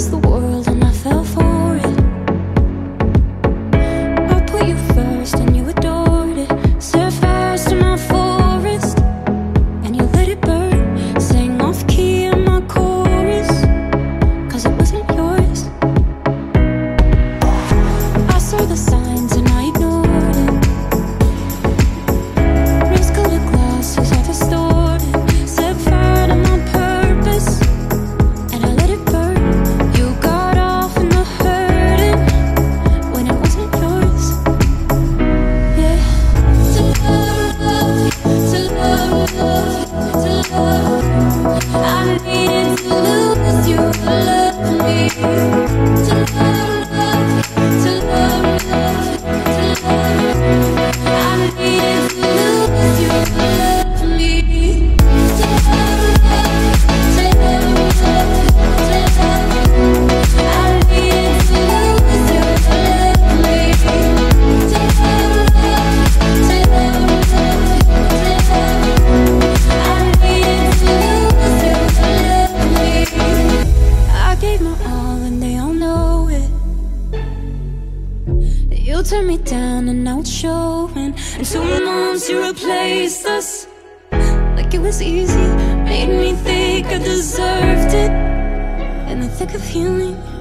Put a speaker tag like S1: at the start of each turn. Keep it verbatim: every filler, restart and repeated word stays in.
S1: against the world and I fell for it. I put you first and you adored it. Set fire to my forest and you let it burn. Sang off key in my chorus, cause it wasn't yours. I saw the signs and I ignored it. Rose-colored glasses are distorted. Set fire to my purpose and I let it burn. You got off in the hurting when it wasn't yours. Yeah. To love, to love, to love. I needed to lose you to love me. To love, to love, to love. I needed to lose you to love me. To love, to love, to love. I needed to lose you to love me. To love, to love, to love. I needed to lose you to love me. I gave my all and they all know it. You turned me down and now it's showing. And two months you replaced us like it was easy. Made me think I deserved it in the thick of healing.